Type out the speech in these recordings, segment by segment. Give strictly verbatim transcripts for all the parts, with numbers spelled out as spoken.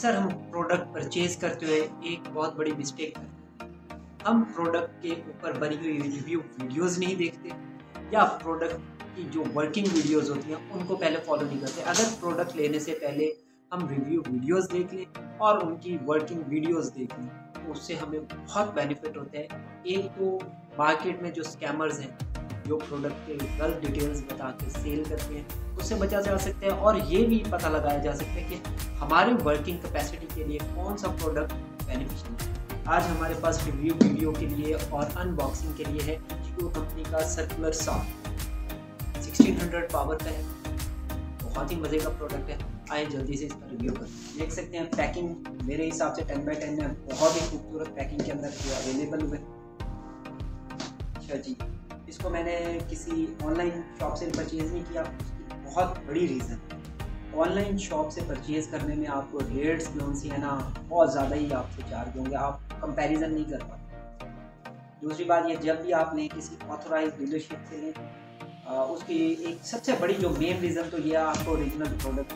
अक्सर हम product purchase करते हुए एक बहुत बड़ी मिस्टेक करते हैं। हम प्रोडक्ट के ऊपर बनी हुई रिव्यू वीडियोस नहीं देखते या प्रोडक्ट की जो वर्किंग वीडियोस होती हैं उनको पहले फॉलो नहीं करते। अगर प्रोडक्ट लेने से पहले हम रिव्यू वीडियोस देख लें और उनकी वर्किंग वीडियोस देख लें तो उससे हमें बहुत बेनिफिट होता है। एक तो मार्केट में जो स्कैमर्स हैं जो प्रोडक्ट के गलत डिटेल्स बता के सेल करते हैं उससे बचा जा सकता है, और ये भी पता लगाया जा सकता है कि हमारे वर्किंग कैपेसिटी के लिए कौन सा प्रोडक्ट बेनिफिशियल है। आज हमारे पास रिव्यू वीडियो के लिए और अनबॉक्सिंग के लिए है ईको कंपनी का circular saw sixteen hundred power का है। बहुत ही मज़े का प्रोडक्ट है। आए जल्दी से इसका रिव्यू करें। देख सकते हैं पैकिंग मेरे हिसाब से टेन बाई टेन में बहुत ही खूबसूरत पैकिंग के अंदर ये अवेलेबल हुए। अच्छा जी, इसको मैंने किसी ऑनलाइन शॉप से परचेज़ नहीं किया। उसकी बहुत बड़ी रीज़न, ऑनलाइन शॉप से परचेज़ करने में आपको रेट्स जो सी है ना बहुत ज़्यादा ही आपसे चार्ज होंगे, आप कंपैरिजन नहीं कर पाते। दूसरी बात ये, जब भी आप लें किसी ऑथोराइज डीलरशिप से लें, उसकी एक सबसे बड़ी जो मेन रीज़न तो ये आपको ओरिजिनल प्रोडक्ट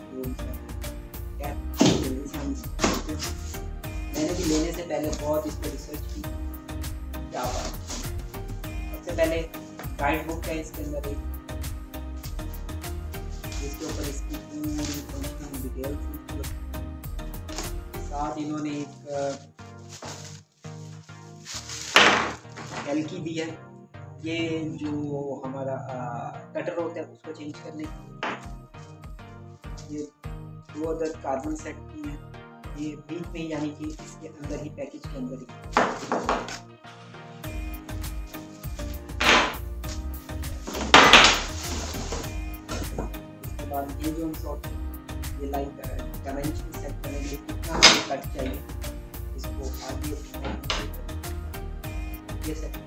मैंने भी लेने से पहले बहुत इस पर रिसर्च की। क्या बात, सबसे पहले गाइड बुक है इसके अंदर, एक इसके ऊपर इसकी पूरी फंक्शनल डिटेल्स, साथ इन्होंने एक एलकी दी है, ये जो हमारा कटर होता है उसको चेंज करने की। ये दो अदर कार्बन सेट की है, ये बीच में ही यानी कि इसके अंदर ही पैकेज के अंदर ही। इसके बाद ये जो शॉट ये लाइक डायमेंशन सेट करने के लिए कितना कट चाहिए इसको आगे ये सेट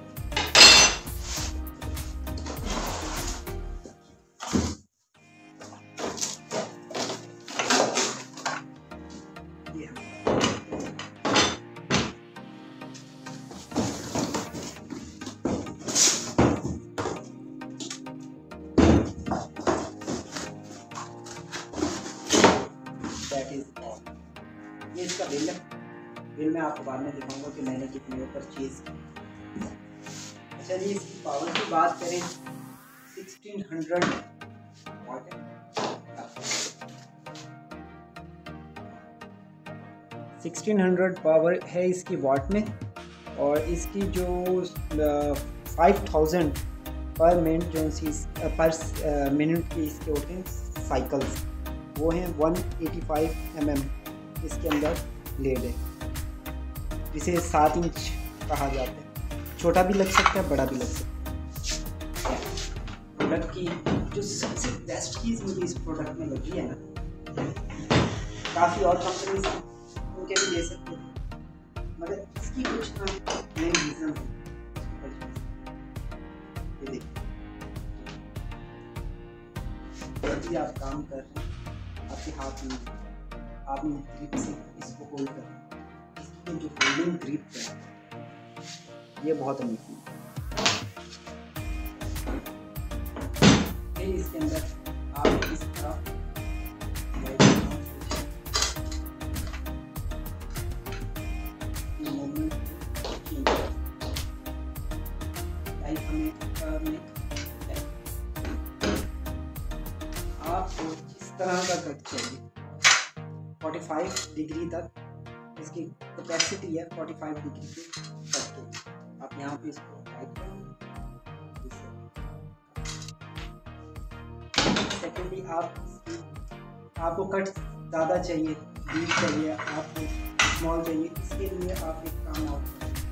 ये इसका बिल है। बिल मैं आपको बाद में दिखाऊंगा कि मैंने कितने परचेज किया। अच्छा जी, इसकी पावर की बात करें sixteen hundred watt sixteen hundred power है इसकी वाट में, और इसकी जो फाइव थाउजेंड पर मिनट जो सी पर मिनट की इसके होते हैं साइकिल्स, वो हैं one eighty five M M इसके अंदर लेड है, जिसे सात इंच कहा जाता है। छोटा भी लग सकता है, बड़ा भी लग सकता है। प्रोडक्ट की जो सबसे बेस्ट चीज़ मुझे इस प्रोडक्ट में लगी है ना, काफ़ी और कंपनीज उनके भी ले सकते हैं, मगर इसकी कुछ ना मेन रीज़न है। ये देखिए, जब भी आप काम कर रहे हैं आपके हाथ में आपने ग्रिप से इसको होल्ड करना, इसकी जो होल्डिंग ग्रिप है ये बहुत अनोखी है। इसके अंदर आप इस तरह मूवमेंट लाइक हमें आपको इस तरह का कट चाहिए पैंतालीस डिग्री तक इसकी कैपेसिटी है, पैंतालीस डिग्री के कट के आप यहाँ पे इसको टाइट करेंगे। सेकेंडली आप आपको कट ज़्यादा चाहिए, डीप चाहिए, आपको स्मॉल चाहिए, इसके लिए आप एक काम और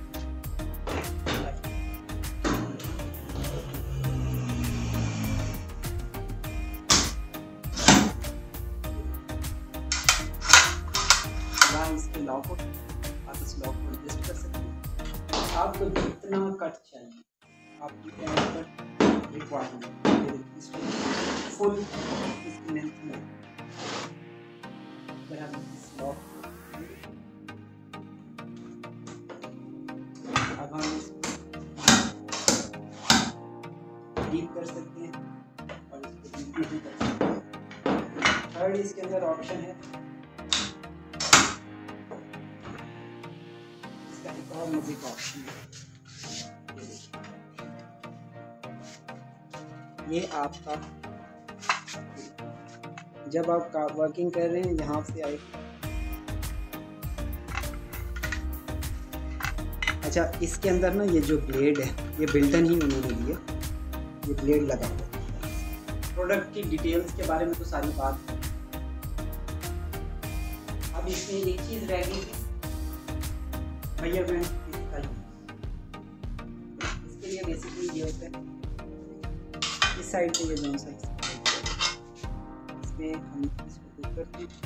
इसके लॉक को आप इस लॉक को एडजस्ट कर सकते हैं। आपको जितना कट चाहिए आप जितना कट रिक्वायरमेंट फुल इसकी लेंथ में अगर हम इस लॉक अब हम डीप कर सकते हैं और इसको डीप भी कर सकते हैं। थर्ड इसके अंदर ऑप्शन है एक और मजे का ऑप्शन है, ये आपका जब आप वर्किंग कर रहे हैं यहाँ से आए। अच्छा, इसके अंदर ना ये जो ब्लेड है ये बिल्टन ही उन्होंने दिया, ये ब्लेड लगा हुआ। प्रोडक्ट की डिटेल्स के बारे में तो सारी बात है। अब इसमें एक चीज़ रह गई मेजरमेंट इसका ही, इसके लिए बेसिकली ये होता है इस साइड पे ये जोन सा इसमें हम इसको पुश करते हैं,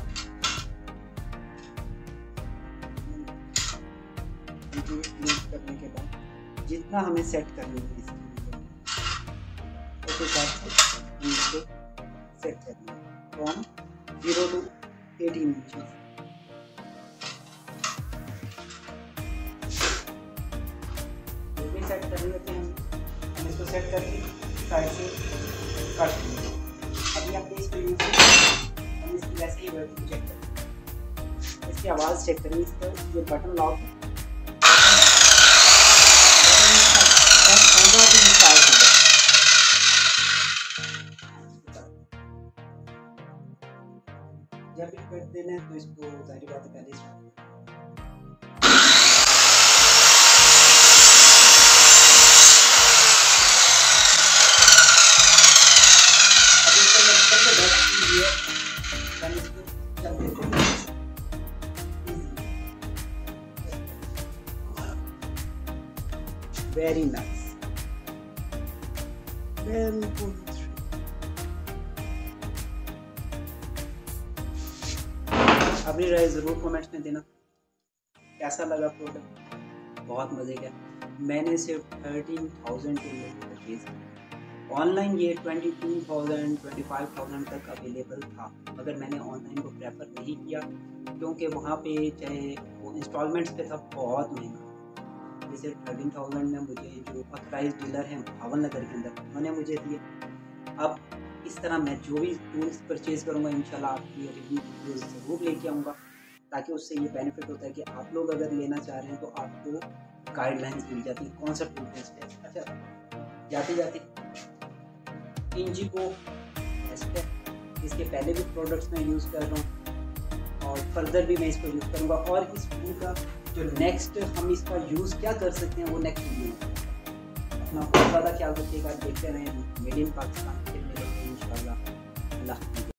क्लिक करने के बाद जितना हमें सेट करनी है इसके हिसाब से हम इसको सेट करना है from zero to eighteen inches. जो भी सेट करने होते हैं हम इसको सेट करके साइड से काट लेंगे। अभी आप इसको यूज हम इसकी वैसे ही वर्किंग चेक करें, इसकी आवाज़ चेक करें। इसका ये बटन लॉक है, जब भी कट देना है तो इसको जारी बात पहले वेरी नाइस, वेरी गुड। अपनी राय ज़रूर कमेंट्स में देना, कैसा लगा प्रोडक्ट। बहुत मज़े का, मैंने सिर्फ थर्टीन थाउजेंड के लिए परचेज़ किया। ऑनलाइन ये twenty two thousand twenty five thousand तक अवेलेबल था, मगर मैंने ऑनलाइन को प्रेफर नहीं किया क्योंकि वहाँ पे चाहे वो इंस्टॉलमेंट्स पे था बहुत महंगा। जैसे थर्टीन थाउजेंड में मुझे जो ऑथराइज डीलर हैं भावन नगर के अंदर उन्होंने मुझे दिए। अब इस तरह मैं जो भी टूल्स परचेज़ करूँगा इंशाल्लाह आपके लिए रिव्यू वीडियोस ज़रूर लेके आऊँगा, ताकि उससे ये बेनिफिट होता है कि आप लोग अगर लेना चाह रहे हैं तो आपको गाइडलाइंस मिल जाती है कौन सा टूल बेस्ट है। अच्छा, जाते जाते इंजीको बेस्ट है, इसके पहले भी प्रोडक्ट्स मैं यूज़ कर रहा हूँ और फर्दर भी मैं इसको यूज़ करूँगा। और इस टूल का जो नेक्स्ट हम इसका यूज़ क्या कर सकते हैं वो नेक्स्ट वीडियो में। अपना बहुत ज़्यादा ख्याल रखिएगा, देखते रहें मेड इन पाकिस्तान। इंशाल्लाह। अल्लाह।